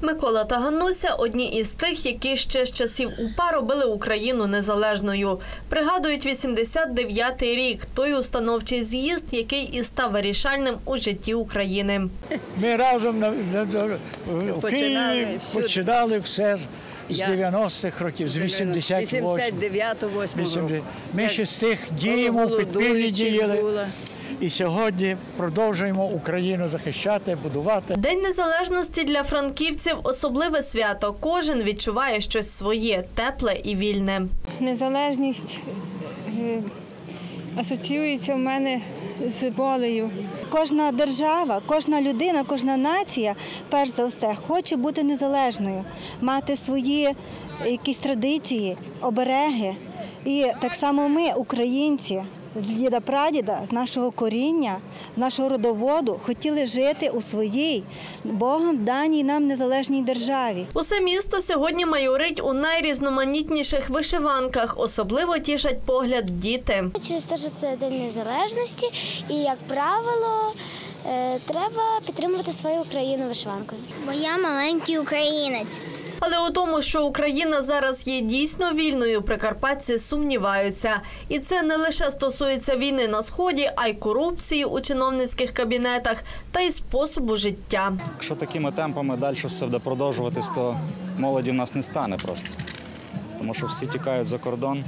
Микола та Ганнуся – одні із тих, які ще з часів УПА робили Україну незалежною. Пригадують 89-й рік – той установчий з'їзд, який і став вирішальним у житті України. Ми разом в Києві починали все з 90-х років, з 89-го року. Ми ще з тих діємо, підпільні діяли. І сьогодні продовжуємо Україну захищати, будувати. День незалежності для франківців – особливе свято. Кожен відчуває щось своє, тепле і вільне. Незалежність асоціюється в мене з волею. Кожна держава, кожна людина, кожна нація, перш за все, хоче бути незалежною, мати свої якісь традиції, обереги. І так само ми, українці, з діда-прадіда, з нашого коріння, з нашого родоводу, хотіли жити у своїй, Богом даній нам незалежній державі. Усе місто сьогодні майорить у найрізноманітніших вишиванках. Особливо тішать погляд діти. Через те, що це День Незалежності і, як правило, треба підтримувати свою Україну вишиванкою. Бо я маленький українець. Але у тому, що Україна зараз є дійсно вільною, прикарпатці сумніваються. І це не лише стосується війни на Сході, а й корупції у чиновницьких кабінетах та й способу життя. Якщо такими темпами далі все буде продовжуватись, то молоді в нас не стане просто. Тому що всі тікають за кордон.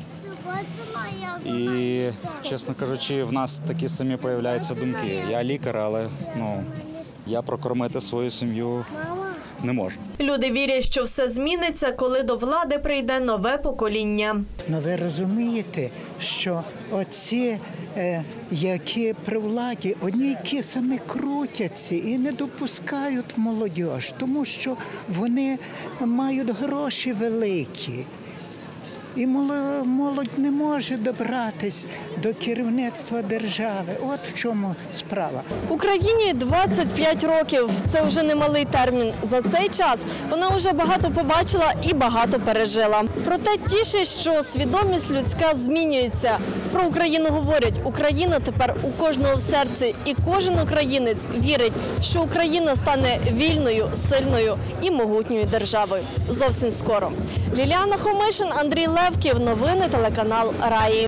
І, чесно кажучи, в нас такі самі з'являються думки. Я лікар, але я прокормити свою сім'ю не можу. Люди вірять, що все зміниться, коли до влади прийде нове покоління. Но ви розумієте, що оці, які при владі, одні які самі крутяться і не допускають молодь, тому що вони мають гроші великі. І молодь не може добратись до керівництва держави. От в чому справа. Україні 25 років – це вже немалий термін. За цей час вона вже багато побачила і багато пережила. Проте тішить, що свідомість людська змінюється. Про Україну говорять. Україна тепер у кожного в серці. І кожен українець вірить, що Україна стане вільною, сильною і могутньою державою. Зовсім скоро. Ліліана Хомишин, Андрій Левків. Новини телеканал Раї.